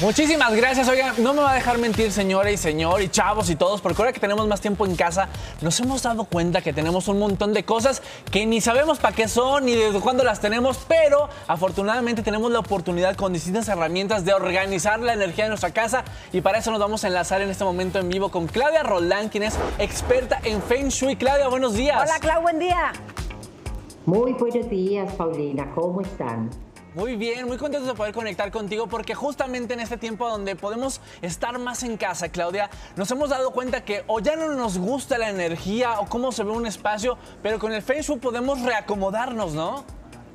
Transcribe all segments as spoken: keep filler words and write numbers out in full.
Muchísimas gracias. Oiga, no me va a dejar mentir, señora y señor, y chavos y todos, porque ahora que tenemos más tiempo en casa, nos hemos dado cuenta que tenemos un montón de cosas que ni sabemos para qué son, ni desde cuándo las tenemos, pero afortunadamente tenemos la oportunidad con distintas herramientas de organizar la energía de nuestra casa, y para eso nos vamos a enlazar en este momento en vivo con Claudia Roldán, quien es experta en Feng Shui. Claudia, buenos días. Hola, Clau, buen día. Muy buenos días, Paulina. ¿Cómo están? Muy bien, muy contentos de poder conectar contigo porque justamente en este tiempo donde podemos estar más en casa, Claudia, nos hemos dado cuenta que o ya no nos gusta la energía o cómo se ve un espacio, pero con el Feng Shui podemos reacomodarnos, ¿no?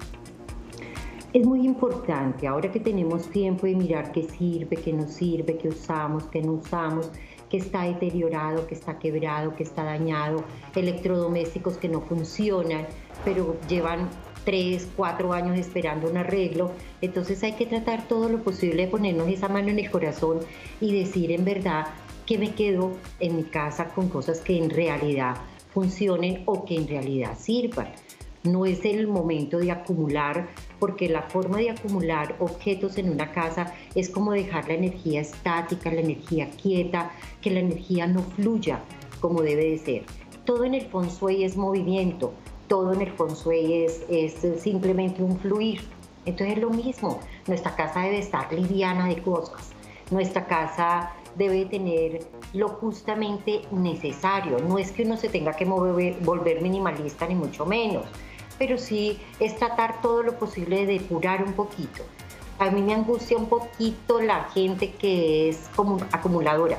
Es muy importante, ahora que tenemos tiempo de mirar qué sirve, qué no sirve, qué usamos, qué no usamos, qué está deteriorado, qué está quebrado, qué está dañado, electrodomésticos que no funcionan, pero llevan tres, cuatro años esperando un arreglo. Entonces hay que tratar todo lo posible de ponernos esa mano en el corazón y decir en verdad que me quedo en mi casa con cosas que en realidad funcionen o que en realidad sirvan. No es el momento de acumular, porque la forma de acumular objetos en una casa es como dejar la energía estática, la energía quieta, que la energía no fluya como debe de ser. Todo en el Feng Shui es movimiento. Todo en el Feng Shui es, es simplemente un fluir. Entonces es lo mismo. Nuestra casa debe estar liviana de cosas. Nuestra casa debe tener lo justamente necesario. No es que uno se tenga que mover, volver minimalista, ni mucho menos. Pero sí es tratar todo lo posible de depurar un poquito. A mí me angustia un poquito la gente que es como acumuladora.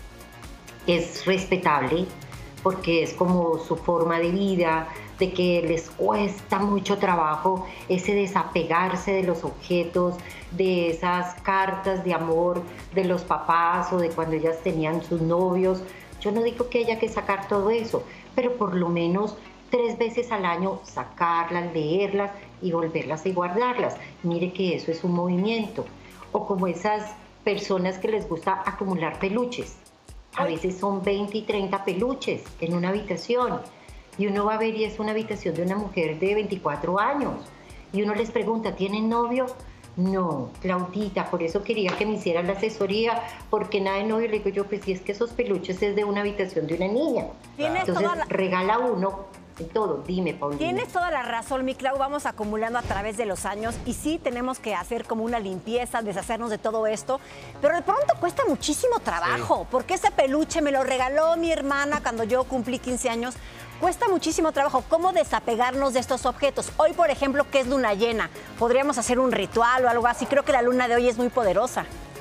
Es respetable porque es como su forma de vida, de que les cuesta mucho trabajo ese desapegarse de los objetos, de esas cartas de amor de los papás o de cuando ellas tenían sus novios. Yo no digo que haya que sacar todo eso, pero por lo menos tres veces al año sacarlas, leerlas y volverlas y guardarlas. Mire que eso es un movimiento. O como esas personas que les gusta acumular peluches. A veces son veinte y treinta peluches en una habitación. Y uno va a ver y es una habitación de una mujer de veinticuatro años. Y uno les pregunta, ¿tienen novio? No, Claudita, por eso quería que me hicieran la asesoría, porque nada de novio. Le digo yo, pues si es que esos peluches es de una habitación de una niña. Entonces toda la... regala uno en todo. Dime, Paulina. Tienes toda la razón, mi Clau. Vamos acumulando a través de los años y sí tenemos que hacer como una limpieza, deshacernos de todo esto, pero de pronto cuesta muchísimo trabajo, sí. Porque ese peluche me lo regaló mi hermana cuando yo cumplí quince años. Cuesta muchísimo trabajo. ¿Cómo desapegarnos de estos objetos? Hoy, por ejemplo, que es luna llena, podríamos hacer un ritual o algo así. Creo que la luna de hoy es muy poderosa.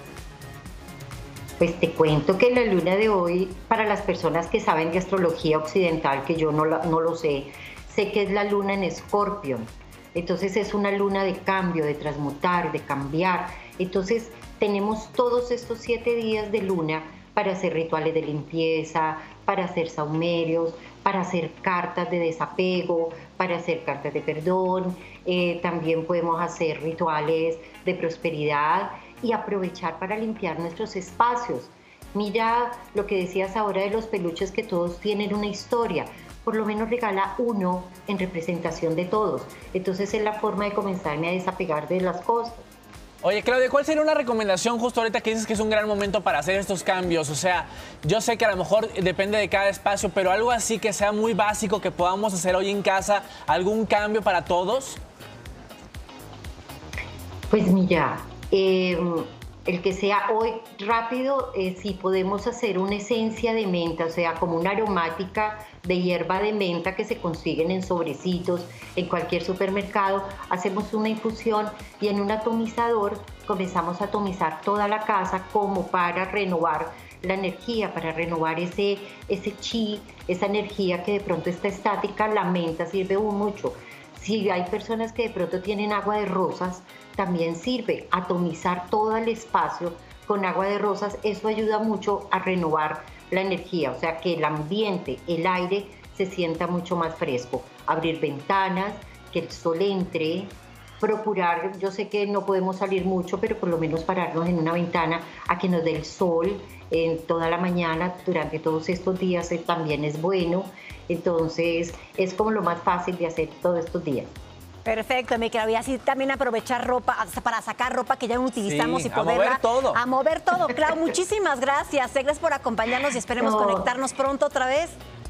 Pues te cuento que la luna de hoy, para las personas que saben de astrología occidental, que yo no, la, no lo sé, sé que es la luna en Escorpio. Entonces es una luna de cambio, de transmutar, de cambiar. Entonces tenemos todos estos siete días de luna para hacer rituales de limpieza, para hacer saumerios, para hacer cartas de desapego, para hacer cartas de perdón. Eh, también podemos hacer rituales de prosperidad y aprovechar para limpiar nuestros espacios. Mira lo que decías ahora de los peluches, que todos tienen una historia. Por lo menos regala uno en representación de todos. Entonces es la forma de comenzarme a desapegar de las cosas. Oye, Claudia, ¿cuál sería una recomendación justo ahorita que dices que es un gran momento para hacer estos cambios? O sea, yo sé que a lo mejor depende de cada espacio, pero algo así que sea muy básico que podamos hacer hoy en casa, ¿algún cambio para todos? Pues mira, eh, el que sea hoy rápido, eh, si podemos hacer una esencia de menta, o sea, como una aromática de hierba de menta que se consiguen en sobrecitos, en cualquier supermercado, hacemos una infusión y en un atomizador comenzamos a atomizar toda la casa como para renovar la energía, para renovar ese, ese chi, esa energía que de pronto está estática. La menta sirve mucho. Si hay personas que de pronto tienen agua de rosas, también sirve atomizar todo el espacio con agua de rosas. Eso ayuda mucho a renovar la energía, o sea que el ambiente, el aire se sienta mucho más fresco. Abrir ventanas, que el sol entre, procurar, yo sé que no podemos salir mucho, pero por lo menos pararnos en una ventana a que nos dé el sol en toda la mañana durante todos estos días, también es bueno. Entonces es como lo más fácil de hacer todos estos días. Perfecto, mi Clau. Y así también aprovechar ropa, hasta para sacar ropa que ya no utilizamos Sí, y a poderla... mover todo. A mover todo. Clau, muchísimas gracias. Gracias por acompañarnos y esperemos No. conectarnos pronto otra vez.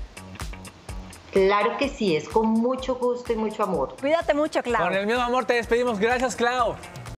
Claro que sí, es con mucho gusto y mucho amor. Cuídate mucho, Clau. Con el mismo amor te despedimos. Gracias, Clau.